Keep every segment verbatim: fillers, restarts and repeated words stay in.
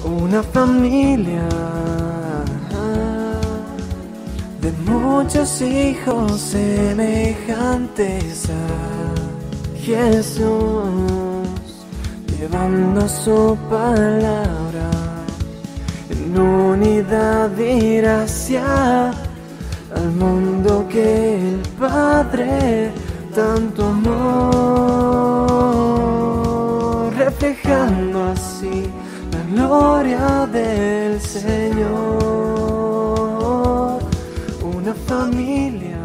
Una familia de muchos hijos semejantes a Jesús, llevando su palabra en unidad y gracia al mundo que el Padre tanto amó, reflejando así la gloria del Señor, una familia.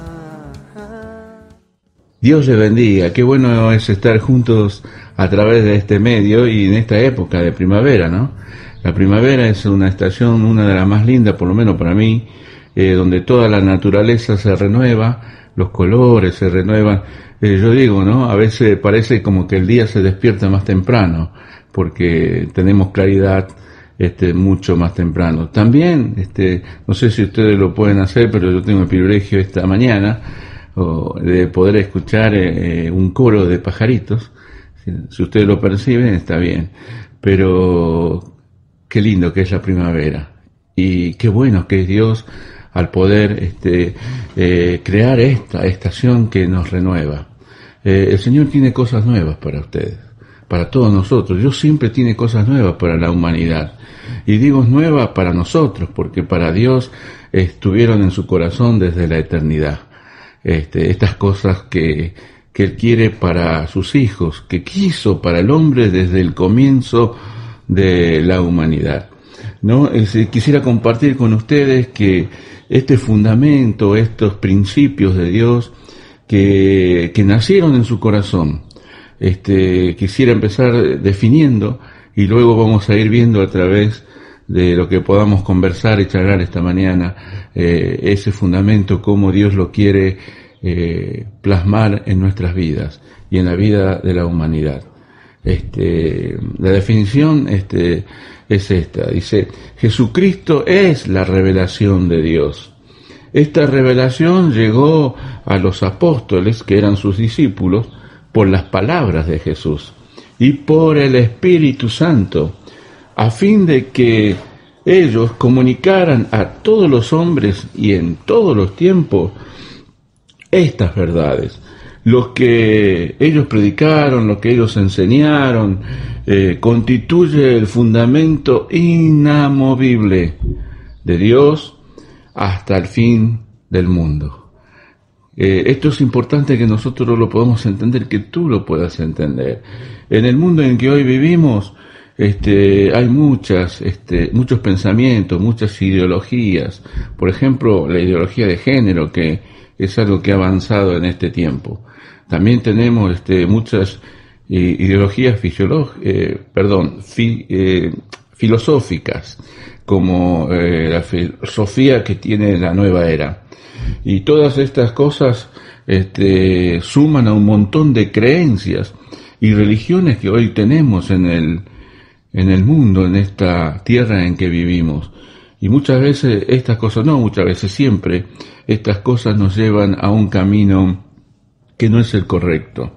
Dios le bendiga, qué bueno es estar juntos a través de este medio y en esta época de primavera, ¿no? La primavera es una estación, una de las más lindas, por lo menos para mí, eh, donde toda la naturaleza se renueva, los colores se renuevan. Eh, yo digo, ¿no? A veces parece como que el día se despierta más temprano, porque tenemos claridad este, mucho más temprano. También, este, no sé si ustedes lo pueden hacer, pero yo tengo el privilegio esta mañana o, de poder escuchar eh, un coro de pajaritos. Si, si ustedes lo perciben, está bien. Pero qué lindo que es la primavera. Y qué bueno que es Dios al poder este, eh, crear esta estación que nos renueva. Eh, el Señor tiene cosas nuevas para ustedes, para todos nosotros. Dios siempre tiene cosas nuevas para la humanidad. Y digo nuevas para nosotros, porque para Dios estuvieron en su corazón desde la eternidad. Este, estas cosas que, que Él quiere para sus hijos, que quiso para el hombre desde el comienzo de la humanidad. ¿No? Es, quisiera compartir con ustedes que este fundamento, estos principios de Dios que, que nacieron en su corazón, este, quisiera empezar definiendo y luego vamos a ir viendo a través de lo que podamos conversar y charlar esta mañana, eh, ese fundamento, cómo Dios lo quiere eh, plasmar en nuestras vidas y en la vida de la humanidad. Este, la definición este, es esta, dice: Jesucristo es la revelación de Dios. Esta revelación llegó a los apóstoles, que eran sus discípulos, por las palabras de Jesús y por el Espíritu Santo, a fin de que ellos comunicaran a todos los hombres y en todos los tiempos estas verdades. Lo que ellos predicaron, lo que ellos enseñaron, eh, constituye el fundamento inamovible de Dios hasta el fin del mundo. Eh, esto es importante que nosotros lo podamos entender, que tú lo puedas entender. En el mundo en que hoy vivimos, este, hay muchas, este, muchos pensamientos, muchas ideologías. Por ejemplo, la ideología de género, que es algo que ha avanzado en este tiempo. También tenemos este, muchas eh, ideologías fisiológicas, eh, perdón, fi, eh, filosóficas, como eh, la filosofía que tiene la nueva era. Y todas estas cosas este, suman a un montón de creencias y religiones que hoy tenemos en el, en el mundo, en esta tierra en que vivimos. Y muchas veces estas cosas, no muchas veces, siempre, estas cosas nos llevan a un camino que no es el correcto.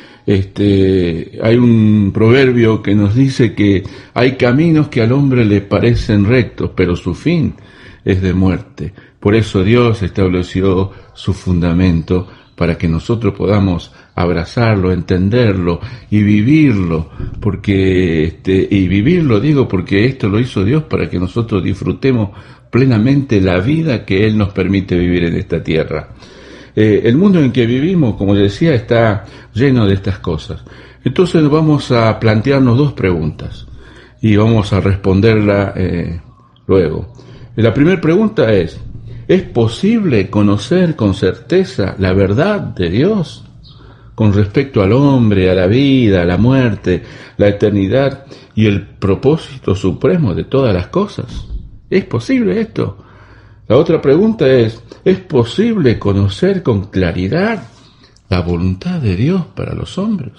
Este, hay un proverbio que nos dice que hay caminos que al hombre le parecen rectos, pero su fin es de muerte. Por eso Dios estableció su fundamento para que nosotros podamos abrazarlo, entenderlo y vivirlo, porque este, y vivirlo digo porque esto lo hizo Dios para que nosotros disfrutemos plenamente la vida que Él nos permite vivir en esta tierra. Eh, el mundo en que vivimos, como decía, está lleno de estas cosas. Entonces vamos a plantearnos dos preguntas y vamos a responderla eh, luego. La primera pregunta es: ¿es posible conocer con certeza la verdad de Dios con respecto al hombre, a la vida, a la muerte, la eternidad y el propósito supremo de todas las cosas? ¿Es posible esto? La otra pregunta es: ¿es posible conocer con claridad la voluntad de Dios para los hombres?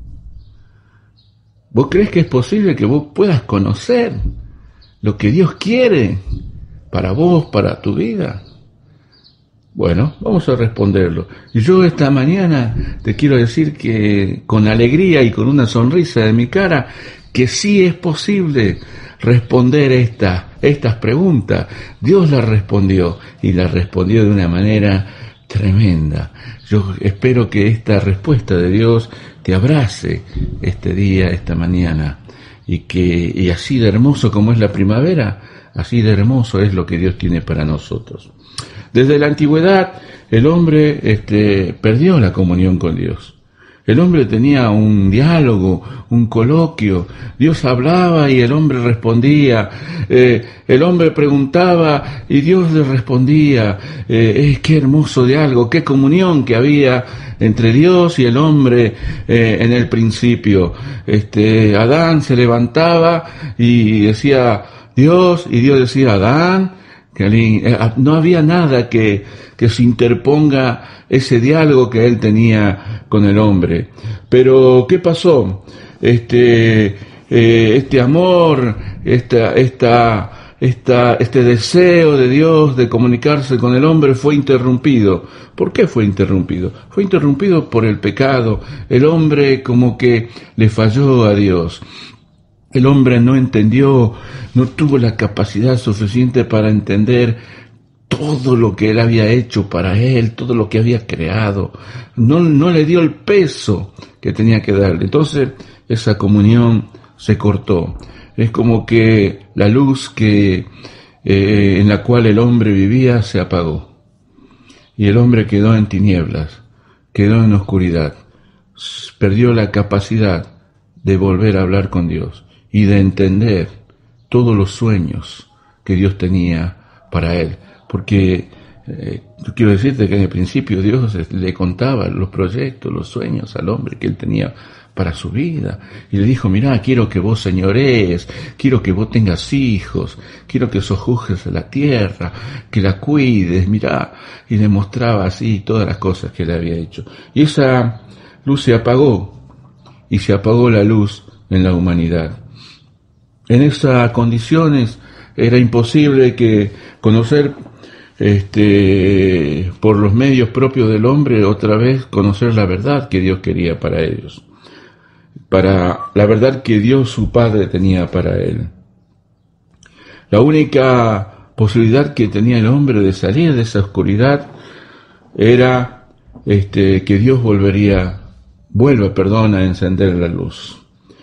¿Vos crees que es posible que vos puedas conocer lo que Dios quiere para vos, para tu vida? Bueno, vamos a responderlo. Y yo esta mañana te quiero decir que con alegría y con una sonrisa de mi cara, que sí es posible responder esta, estas preguntas. Dios las respondió y las respondió de una manera tremenda. Yo espero que esta respuesta de Dios te abrace este día, esta mañana, y que y así de hermoso como es la primavera, así de hermoso es lo que Dios tiene para nosotros. Desde la antigüedad el hombre este, perdió la comunión con Dios. El hombre tenía un diálogo, un coloquio. Dios hablaba y el hombre respondía. Eh, el hombre preguntaba y Dios le respondía. Eh, eh, qué hermoso diálogo, qué comunión que había entre Dios y el hombre eh, en el principio. Este, Adán se levantaba y decía Dios, y Dios decía Adán. No había nada que, que se interponga ese diálogo que él tenía con el hombre. Pero, ¿qué pasó? Este, eh, este amor, esta, esta, esta, este deseo de Dios de comunicarse con el hombre fue interrumpido. ¿Por qué fue interrumpido? Fue interrumpido por el pecado. El hombre como que le falló a Dios. El hombre no entendió, no tuvo la capacidad suficiente para entender todo lo que él había hecho para él, todo lo que había creado. No, no le dio el peso que tenía que darle. Entonces, esa comunión se cortó. Es como que la luz que, eh, en la cual el hombre vivía se apagó. Y el hombre quedó en tinieblas, quedó en oscuridad. Perdió la capacidad de volver a hablar con Dios y de entender todos los sueños que Dios tenía para él. Porque eh, quiero decirte que en el principio Dios le contaba los proyectos, los sueños al hombre que él tenía para su vida. Y le dijo, mirá, quiero que vos señorees, quiero que vos tengas hijos, quiero que sojuzgues a la tierra, que la cuides, mirá. Y le mostraba así todas las cosas que él había hecho. Y esa luz se apagó, y se apagó la luz en la humanidad. En esas condiciones era imposible que conocer este, por los medios propios del hombre otra vez conocer la verdad que Dios quería para ellos, para la verdad que Dios su Padre tenía para él. La única posibilidad que tenía el hombre de salir de esa oscuridad era este, que Dios volvería, vuelva, perdón, a encender la luz.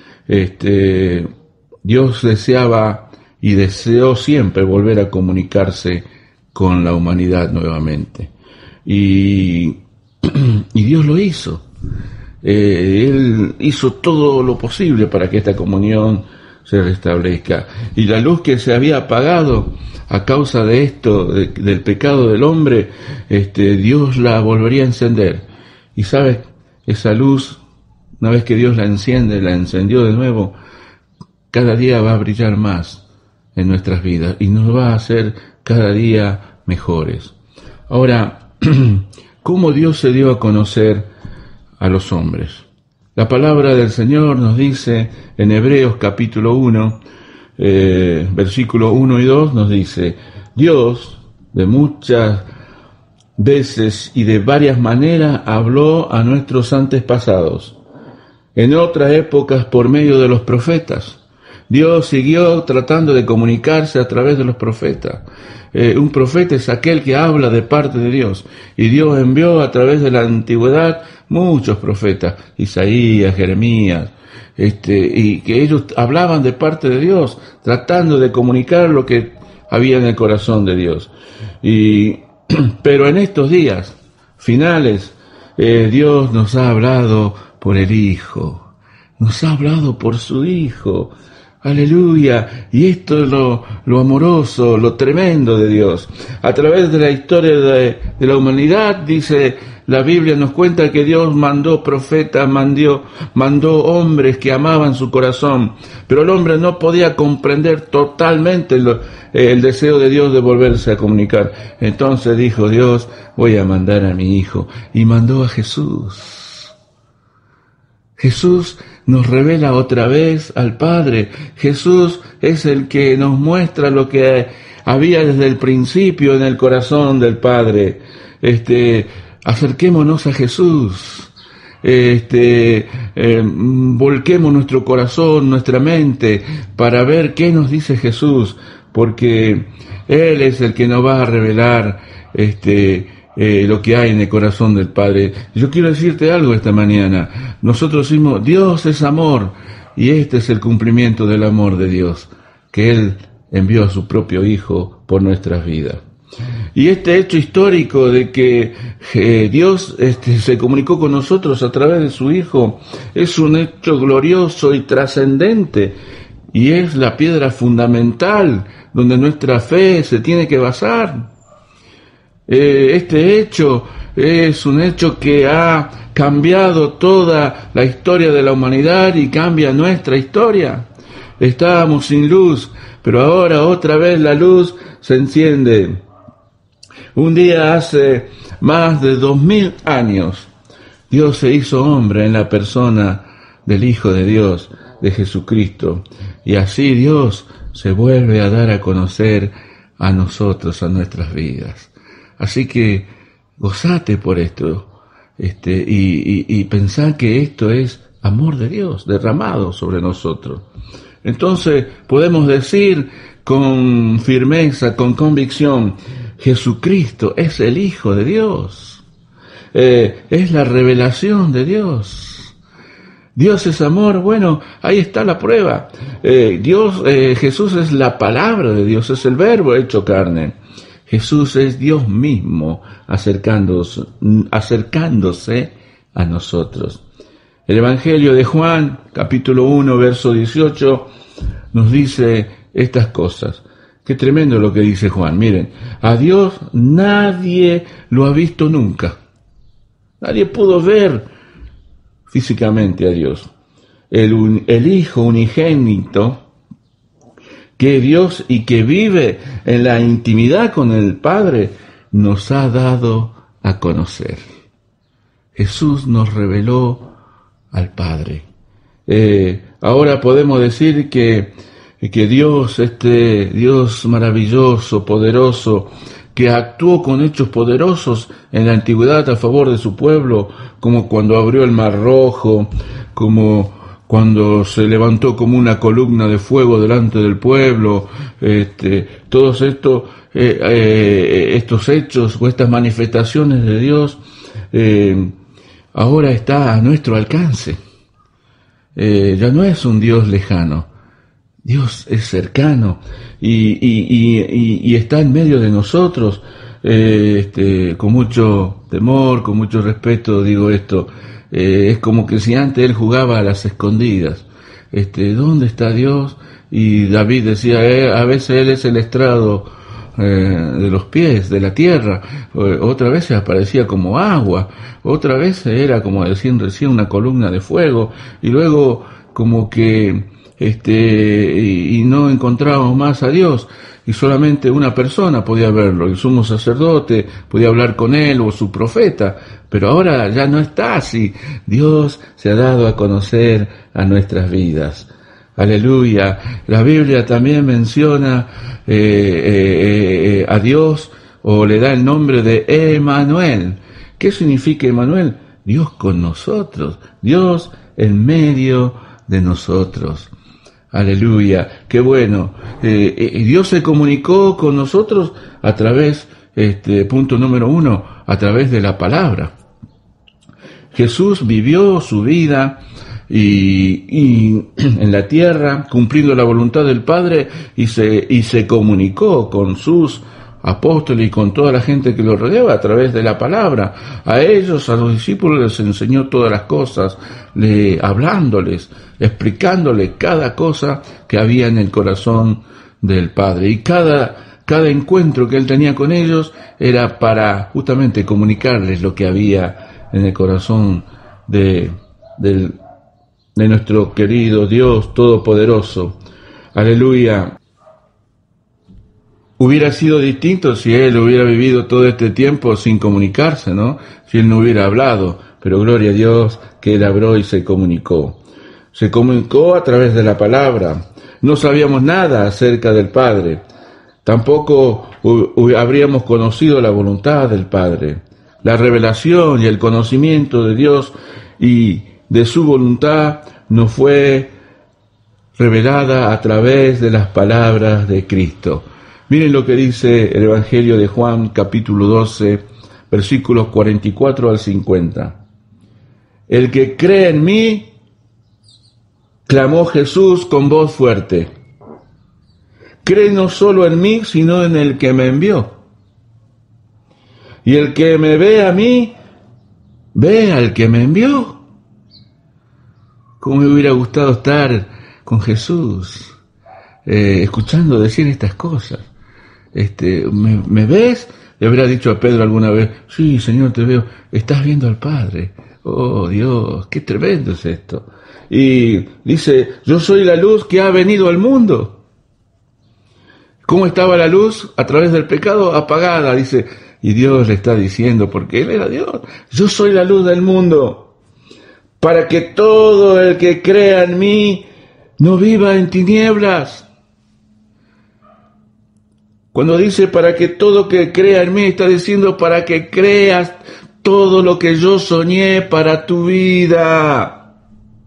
Este, Dios deseaba y deseó siempre volver a comunicarse con la humanidad nuevamente. Y, y Dios lo hizo. Eh, Él hizo todo lo posible para que esta comunión se restablezca. Y la luz que se había apagado a causa de esto, de, del pecado del hombre, este, Dios la volvería a encender. Y sabes, esa luz, una vez que Dios la enciende, la encendió de nuevo, cada día va a brillar más en nuestras vidas y nos va a hacer cada día mejores. Ahora, ¿cómo Dios se dio a conocer a los hombres? La palabra del Señor nos dice en Hebreos capítulo uno, eh, versículo uno y dos, nos dice, Dios de muchas veces y de varias maneras habló a nuestros antepasados, en otras épocas por medio de los profetas. Dios siguió tratando de comunicarse a través de los profetas. Eh, un profeta es aquel que habla de parte de Dios. Y Dios envió a través de la antigüedad muchos profetas, Isaías, Jeremías, este, y que ellos hablaban de parte de Dios, tratando de comunicar lo que había en el corazón de Dios. Y, pero en estos días finales, eh, Dios nos ha hablado por el Hijo. Nos ha hablado por su Hijo. Aleluya, y esto es lo, lo amoroso, lo tremendo de Dios. A través de la historia de, de la humanidad, dice la Biblia, nos cuenta que Dios mandó profetas, mandó, mandó hombres que amaban su corazón, pero el hombre no podía comprender totalmente lo, eh, el deseo de Dios de volverse a comunicar. Entonces dijo Dios, voy a mandar a mi Hijo, y mandó a Jesús. Jesús nos revela otra vez al Padre. Jesús es el que nos muestra lo que había desde el principio en el corazón del Padre. este, acerquémonos a Jesús, este, eh, volquemos nuestro corazón, nuestra mente, para ver qué nos dice Jesús, porque Él es el que nos va a revelar este, eh, lo que hay en el corazón del Padre. Yo quiero decirte algo esta mañana. Nosotros decimos, Dios es amor, y este es el cumplimiento del amor de Dios, que Él envió a su propio Hijo por nuestras vidas. Y este hecho histórico de que eh, Dios este, se comunicó con nosotros a través de su Hijo es un hecho glorioso y trascendente, y es la piedra fundamental donde nuestra fe se tiene que basar. Eh, este hecho es un hecho que ha cambiado toda la historia de la humanidad y cambia nuestra historia. Estábamos sin luz, pero ahora otra vez la luz se enciende. Un día hace más de dos mil años, Dios se hizo hombre en la persona del Hijo de Dios, de Jesucristo, y así Dios se vuelve a dar a conocer a nosotros, a nuestras vidas. Así que gozate por esto, este, y, y, y pensá que esto es amor de Dios derramado sobre nosotros. Entonces podemos decir con firmeza, con convicción, Jesucristo es el Hijo de Dios, eh, es la revelación de Dios. Dios es amor. Bueno, ahí está la prueba. Eh, Dios, eh, Jesús es la palabra de Dios, es el verbo hecho carne. Jesús es Dios mismo acercándose, acercándose a nosotros. El Evangelio de Juan, capítulo uno, verso dieciocho, nos dice estas cosas. Qué tremendo lo que dice Juan. Miren, a Dios nadie lo ha visto nunca. Nadie pudo ver físicamente a Dios. El, el Hijo unigénito, que Dios y que vive en la intimidad con el Padre, nos ha dado a conocer. Jesús nos reveló al Padre. Eh, ahora podemos decir que, que Dios, este Dios maravilloso, poderoso, que actuó con hechos poderosos en la antigüedad a favor de su pueblo, como cuando abrió el Mar Rojo, como cuando se levantó como una columna de fuego delante del pueblo, este, todos estos, eh, eh, estos hechos o estas manifestaciones de Dios, eh, ahora está a nuestro alcance. Eh, ya no es un Dios lejano, Dios es cercano y, y, y, y, y está en medio de nosotros. Eh, este, con mucho temor, con mucho respeto digo esto. Eh, es como que si antes él jugaba a las escondidas. Este, ¿dónde está Dios? Y David decía, eh, a veces él es el estrado eh, de los pies, de la tierra. Eh, otra vez se aparecía como agua. Otra vez era, como decían recién, una columna de fuego. Y luego como que este y, y no encontrábamos más a Dios. Y solamente una persona podía verlo, el sumo sacerdote podía hablar con él o su profeta, pero ahora ya no está así. Dios se ha dado a conocer a nuestras vidas. Aleluya. La Biblia también menciona eh, eh, eh, a Dios, o le da el nombre de Emmanuel. ¿Qué significa Emmanuel? Dios con nosotros, Dios en medio de nosotros. Aleluya, qué bueno. Eh, eh, Dios se comunicó con nosotros a través, este, punto número uno, a través de la palabra. Jesús vivió su vida y, y en la tierra, cumpliendo la voluntad del Padre, y se, y se comunicó con sus apóstoles y con toda la gente que lo rodeaba a través de la palabra. A ellos, a los discípulos, les enseñó todas las cosas, le, hablándoles, explicándoles cada cosa que había en el corazón del Padre. Y cada, cada encuentro que él tenía con ellos era para justamente comunicarles lo que había en el corazón de, de, de nuestro querido Dios Todopoderoso. Aleluya. Hubiera sido distinto si él hubiera vivido todo este tiempo sin comunicarse, ¿no? Si él no hubiera hablado, pero gloria a Dios que él habló y se comunicó. Se comunicó a través de la palabra. No sabíamos nada acerca del Padre. Tampoco habríamos conocido la voluntad del Padre. La revelación y el conocimiento de Dios y de su voluntad nos fue revelada a través de las palabras de Cristo. Miren lo que dice el Evangelio de Juan, capítulo doce, versículos cuarenta y cuatro al cincuenta. El que cree en mí, clamó Jesús con voz fuerte, cree no solo en mí, sino en el que me envió. Y el que me ve a mí, ve al que me envió. ¿Cómo me hubiera gustado estar con Jesús, eh, escuchando decir estas cosas? Este, ¿me, ¿me ves? Le habrá dicho a Pedro alguna vez, sí, Señor, te veo, estás viendo al Padre. Oh, Dios, qué tremendo es esto. Y dice, yo soy la luz que ha venido al mundo. ¿Cómo estaba la luz? A través del pecado, apagada, dice. Y Dios le está diciendo, porque Él era Dios, yo soy la luz del mundo, para que todo el que crea en mí no viva en tinieblas. Cuando dice para que todo que crea en mí, está diciendo para que creas todo lo que yo soñé para tu vida.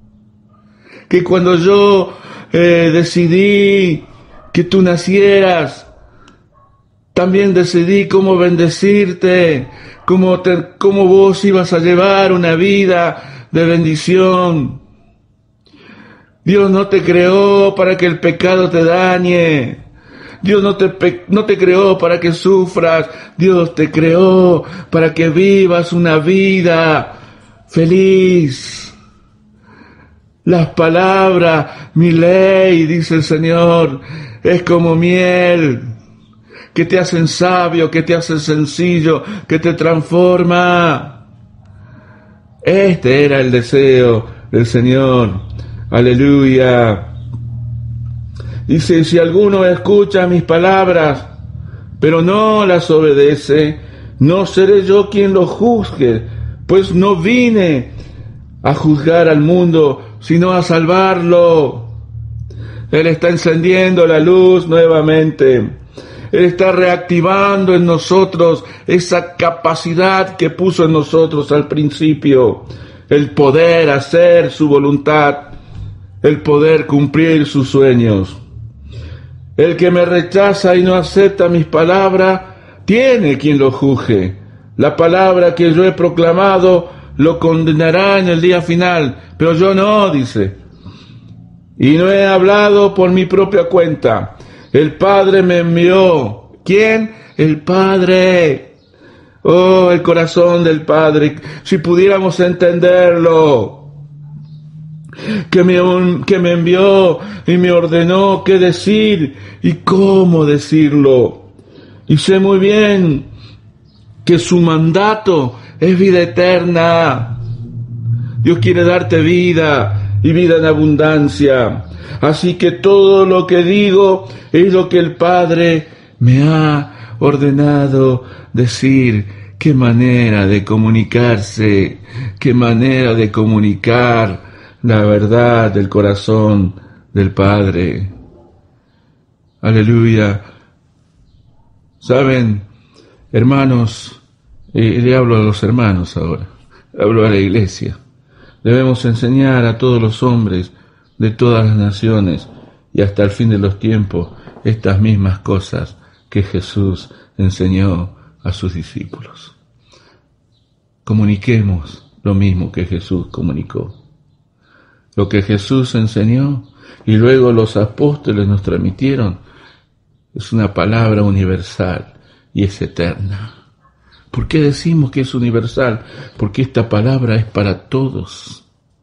Que cuando yo eh, decidí que tú nacieras, también decidí cómo bendecirte, cómo, te, cómo vos ibas a llevar una vida de bendición. Dios no te creó para que el pecado te dañe. Dios no te, no te creó para que sufras. Dios te creó para que vivas una vida feliz. Las palabras, mi ley, dice el Señor, es como miel, que te hacen sabio, que te hacen sencillo, que te transforma. Este era el deseo del Señor. Aleluya. Dice, si alguno escucha mis palabras, pero no las obedece, no seré yo quien lo juzgue, pues no vine a juzgar al mundo, sino a salvarlo. Él está encendiendo la luz nuevamente. Él está reactivando en nosotros esa capacidad que puso en nosotros al principio, el poder hacer su voluntad, el poder cumplir sus sueños. El que me rechaza y no acepta mis palabras, tiene quien lo juzgue. La palabra que yo he proclamado lo condenará en el día final, pero yo no, dice. Y no he hablado por mi propia cuenta. El Padre me envió. ¿Quién? El Padre. Oh, el corazón del Padre. Si pudiéramos entenderlo. Que me, que me envió y me ordenó qué decir y cómo decirlo. Y sé muy bien que su mandato es vida eterna. Dios quiere darte vida y vida en abundancia. Así que todo lo que digo es lo que el Padre me ha ordenado decir. Qué manera de comunicarse, qué manera de comunicar la verdad del corazón del Padre. Aleluya. Saben, hermanos, y le hablo a los hermanos ahora, hablo a la iglesia. Debemos enseñar a todos los hombres de todas las naciones y hasta el fin de los tiempos estas mismas cosas que Jesús enseñó a sus discípulos. Comuniquemos lo mismo que Jesús comunicó. Lo que Jesús enseñó y luego los apóstoles nos transmitieron es una palabra universal y es eterna. ¿Por qué decimos que es universal? Porque esta palabra es para todos.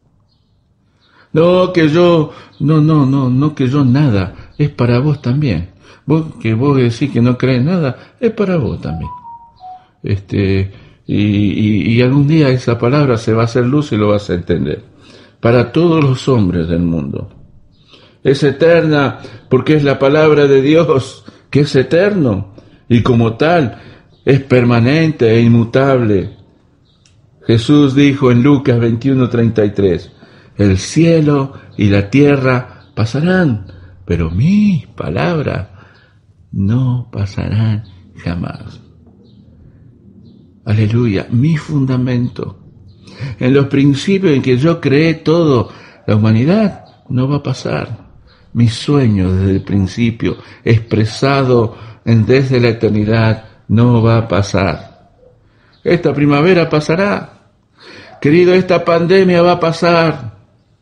No, que yo, no, no, no, no que yo nada, es para vos también. Vos que vos decís que no crees nada, es para vos también. Este, y, y, y algún día esa palabra se va a hacer luz y lo vas a entender. Para todos los hombres del mundo. Es eterna porque es la palabra de Dios que es eterno y como tal es permanente e inmutable. Jesús dijo en Lucas veintiuno treinta y tres, el cielo y la tierra pasarán, pero mis palabras no pasarán jamás. aleluya, mi fundamento. En los principios en que yo creé todo, la humanidad no va a pasar. Mi sueño desde el principio, expresado en desde la eternidad, no va a pasar. Esta primavera pasará. Querido, esta pandemia va a pasar.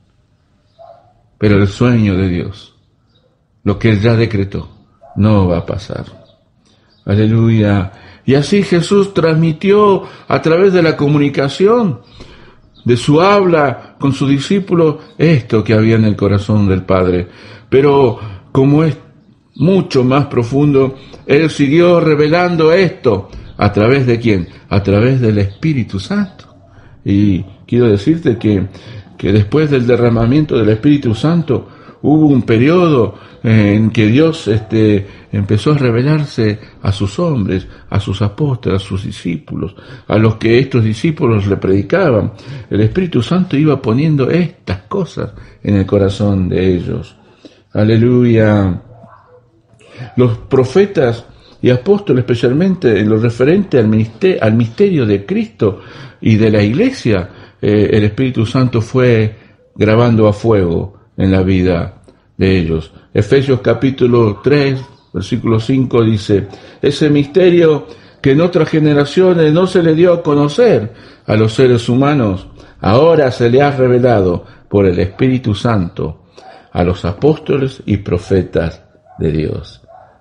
Pero el sueño de Dios, lo que Él ya decretó, no va a pasar. Aleluya. Y así Jesús transmitió a través de la comunicación, de su habla con sus discípulos, esto que había en el corazón del Padre. Pero como es mucho más profundo, Él siguió revelando esto. ¿A través de quién? A través del Espíritu Santo. Y quiero decirte que, que después del derramamiento del Espíritu Santo, hubo un periodo en que Dios este, empezó a revelarse a sus hombres, a sus apóstoles, a sus discípulos, a los que estos discípulos le predicaban. El Espíritu Santo iba poniendo estas cosas en el corazón de ellos. Aleluya. Los profetas y apóstoles, especialmente en lo referente al misterio, al misterio de Cristo y de la Iglesia, eh, el Espíritu Santo fue grabando a fuego en la vida de ellos. Efesios capítulo tres, versículo cinco dice, ese misterio que en otras generaciones no se le dio a conocer a los seres humanos, ahora se le ha revelado por el Espíritu Santo a los apóstoles y profetas de Dios.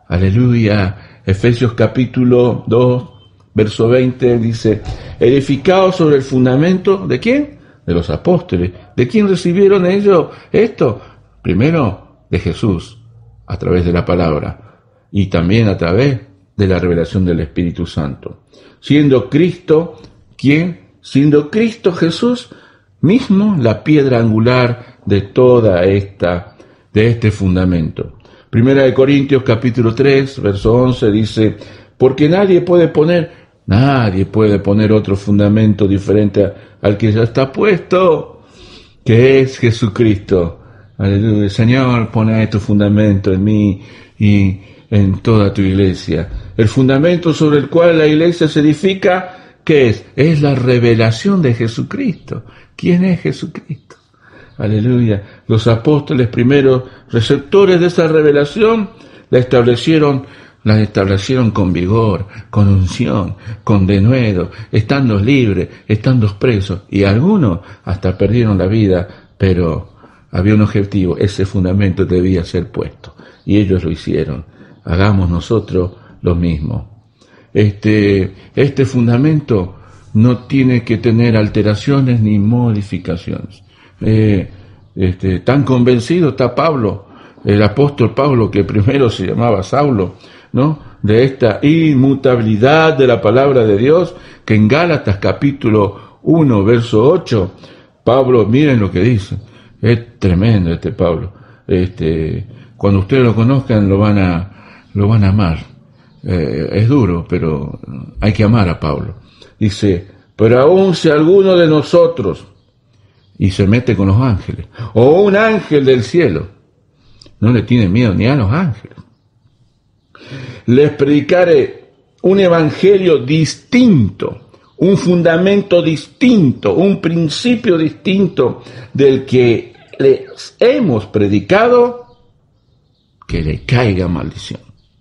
Aleluya. Efesios capítulo dos, verso veinte dice, edificados sobre el fundamento, ¿de quién? De los apóstoles. ¿De quién recibieron ellos esto? Primero, de Jesús, a través de la palabra, y también a través de la revelación del Espíritu Santo. Siendo Cristo, ¿quién? Siendo Cristo Jesús mismo la piedra angular de toda esta, de este fundamento. Primera de Corintios capítulo tres, verso once dice, porque nadie puede poner, nadie puede poner otro fundamento diferente a, al que ya está puesto, que es Jesucristo. Aleluya. Señor, pone tu fundamento en mí y en toda tu iglesia. El fundamento sobre el cual la iglesia se edifica, ¿qué es? Es la revelación de Jesucristo. ¿Quién es Jesucristo? Aleluya. Los apóstoles primeros receptores de esa revelación la establecieron, la establecieron con vigor, con unción, con denuedo, estando libres, estando presos, y algunos hasta perdieron la vida, pero había un objetivo, ese fundamento debía ser puesto, y ellos lo hicieron. Hagamos nosotros lo mismo. Este, este fundamento no tiene que tener alteraciones ni modificaciones. Eh, este, tan convencido está Pablo, el apóstol Pablo, que primero se llamaba Saulo, ¿no? De esta inmutabilidad de la palabra de Dios, que en Gálatas capítulo uno, verso ocho, Pablo, miren lo que dice, es tremendo este Pablo. Este, cuando ustedes lo conozcan lo van a, lo van a amar. Eh, es duro, pero hay que amar a Pablo. Dice, pero aun si alguno de nosotros, y se mete con los ángeles, o un ángel del cielo, no le tiene miedo ni a los ángeles, les predicare un evangelio distinto, un fundamento distinto, un principio distinto del que les hemos predicado, que le caiga maldición.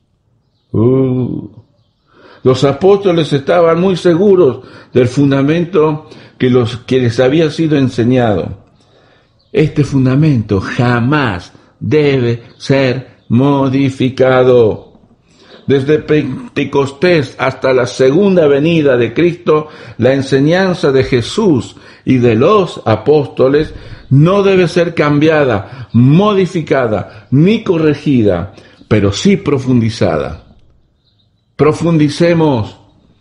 Uh. Los apóstoles estaban muy seguros del fundamento que, los, que les había sido enseñado. Este fundamento jamás debe ser modificado. Desde Pentecostés hasta la segunda venida de Cristo, la enseñanza de Jesús y de los apóstoles no debe ser cambiada, modificada, ni corregida, pero sí profundizada. Profundicemos,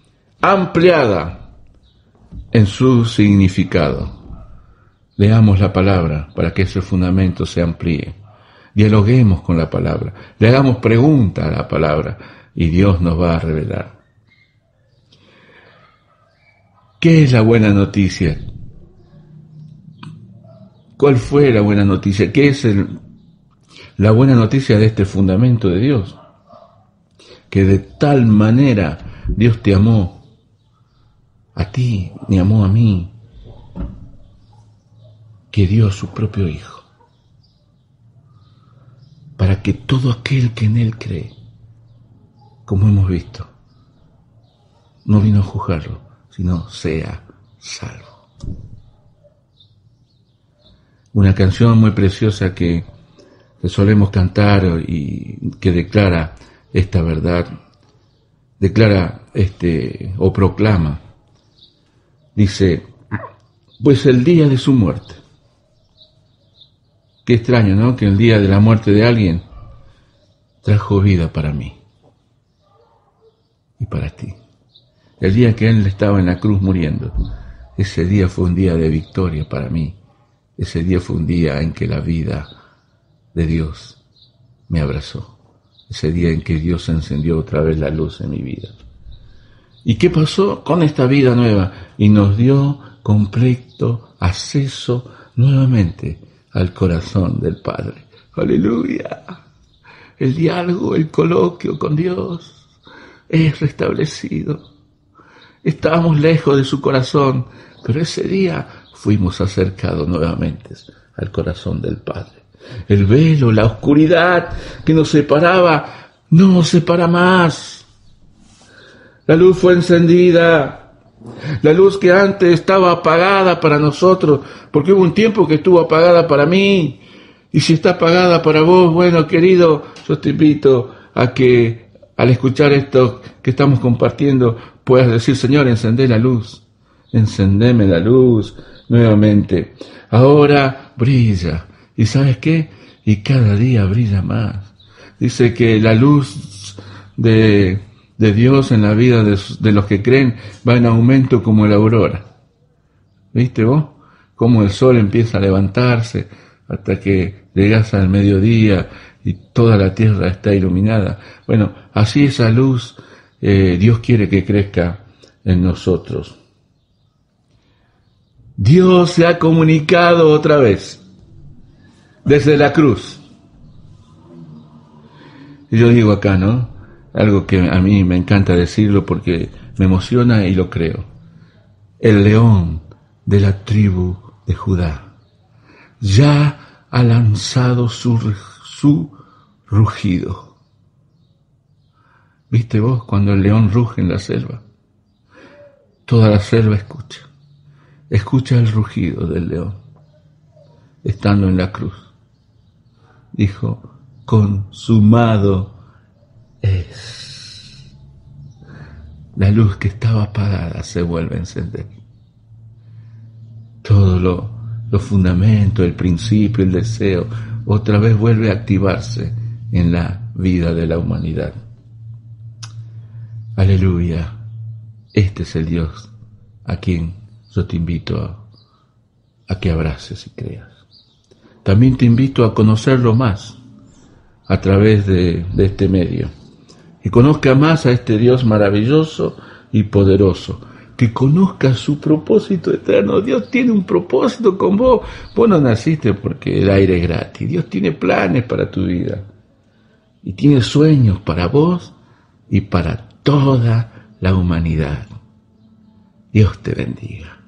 ampliada en su significado. Leamos la palabra para que ese fundamento se amplíe. Dialoguemos con la palabra, le hagamos preguntas a la palabra y Dios nos va a revelar. ¿Qué es la buena noticia? ¿Cuál fue la buena noticia? ¿Qué es el, la buena noticia de este fundamento de Dios? Que de tal manera Dios te amó, a ti, ni amó a mí, que dio a su propio Hijo, para que todo aquel que en Él cree, como hemos visto, no vino a juzgarlo, sino sea salvo. Una canción muy preciosa que, que solemos cantar y que declara esta verdad, declara este o proclama, dice, pues el día de su muerte. Qué extraño, ¿no? Que el día de la muerte de alguien trajo vida para mí y para ti. El día que Él estaba en la cruz muriendo, ese día fue un día de victoria para mí. Ese día fue un día en que la vida de Dios me abrazó. Ese día en que Dios encendió otra vez la luz en mi vida. ¿Y qué pasó con esta vida nueva? Y nos dio completo acceso nuevamente al corazón del Padre. ¡Aleluya! El diálogo, el coloquio con Dios es restablecido. Estábamos lejos de su corazón, pero ese día fuimos acercados nuevamente al corazón del Padre. El velo, la oscuridad que nos separaba, no nos separa más. La luz fue encendida. La luz que antes estaba apagada para nosotros, porque hubo un tiempo que estuvo apagada para mí. Y si está apagada para vos, bueno, querido, yo te invito a que al escuchar esto que estamos compartiendo, puedas decir, Señor, encendé la luz, encendeme la luz nuevamente. Ahora brilla. ¿Y sabes qué? Y cada día brilla más. Dice que la luz de, de Dios en la vida de, de los que creen va en aumento como la aurora. ¿Viste vos? Cómo el sol empieza a levantarse hasta que llegas al mediodía y toda la tierra está iluminada. Bueno, así esa luz eh, Dios quiere que crezca en nosotros. Dios se ha comunicado otra vez desde la cruz. Y yo digo acá, ¿no? Algo que a mí me encanta decirlo porque me emociona y lo creo. El león de la tribu de Judá ya ha lanzado su, su rugido. ¿Viste vos cuando el león ruge en la selva? Toda la selva escucha. Escucha el rugido del león, estando en la cruz. Dijo, consumado es. La luz que estaba apagada se vuelve a encender. Todo lo, los fundamentos, el principio, el deseo, otra vez vuelve a activarse en la vida de la humanidad. Aleluya. Este es el Dios a quien yo te invito a, a que abraces y creas. También te invito a conocerlo más a través de, de este medio. Que conozca más a este Dios maravilloso y poderoso. Que conozca su propósito eterno. Dios tiene un propósito con vos. Vos no naciste porque el aire es gratis. Dios tiene planes para tu vida. Y tiene sueños para vos y para toda la humanidad. Dios te bendiga.